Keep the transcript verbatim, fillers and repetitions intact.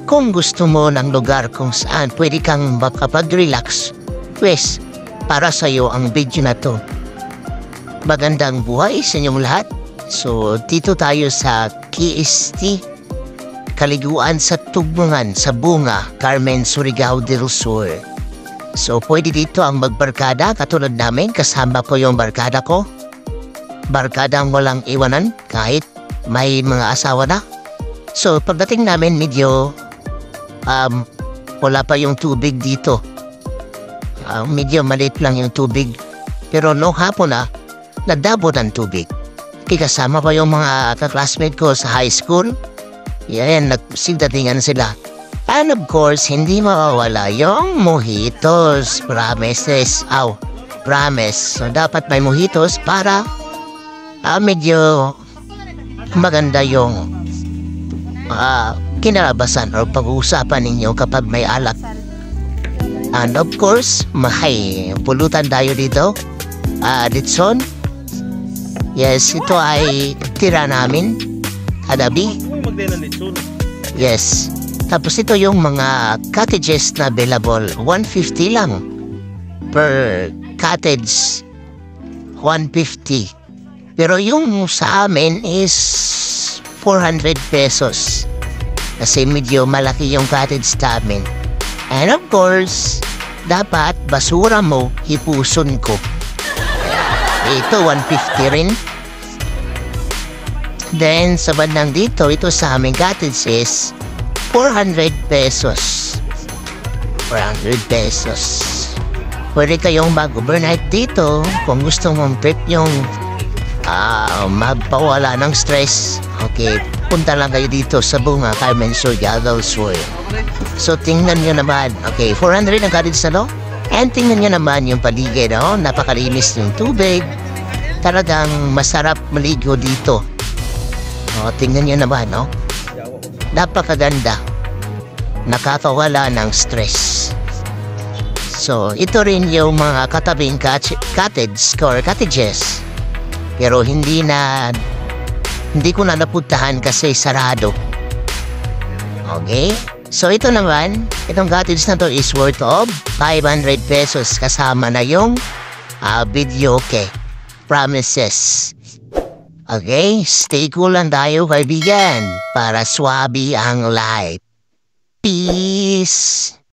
kung gusto mo ng lugar kung saan pwede kang makapag-relax, pues, para sa'yo ang video na to. Magandang buhay sa inyong lahat. So, dito tayo sa K S T, Kaliguan sa Tugmungan sa Bunga, Carmen, Surigao del Sur. So, pwede dito ang magbarkada katulad namin, kasama ko yung barkada ko. Barkadang walang iwanan kahit may mga asawa na. So, pagdating namin medyo um, wala pa yung tubig dito. Uh, medyo maliit lang yung tubig. Pero no hapon na, nadabo ng tubig. Kasama pa yung mga classmate ko sa high school. Yan, nagsigdatingan sila. And of course, hindi mawawala yung mojitos. Promises. Aw, promise. So, dapat may mojitos para uh, medyo maganda yung uh, kinalabasan o pag-uusapan ninyo kapag may alak. And of course, may pulutan tayo dito. Uh, Ditson. Yes, ito ay tira namin. Kadabi. Yes. Tapos ito yung mga cottages na available. one fifty lang. Per cottage. one fifty. Pero yung sa amin is four hundred pesos. Kasi medyo malaki yung cottage sa amin. And of course, dapat basura mo, hipuson ko. Ito, one fifty rin. Then, sa bandang dito, ito sa aming cottage is four hundred pesos. four hundred pesos. Pwede kayong mag-overnight dito kung gusto mong trip yung uh, magpawala ng stress. Okay, punta lang kayo dito sa Bunga, Carmen, Surigao del Sur. So, tingnan nyo naman. Okay, four hundred ang cottage na, no? And tingnan nyo naman yung paligid, no? Napakalinis yung tubig. Talagang masarap maligo dito. O, tingnan nyo naman, no? Napakaganda. Nakakawala ng stress. So, ito rin yung mga katabing cottage or cottages. Pero hindi na, hindi ko na napuntahan kasi sarado. Okay? So, ito naman, itong cottage na to is worth of five hundred pesos kasama na yung uh, video, okay? Promises. Okay, stay cool lang tayo kaibigan para swabe ang life. Peace!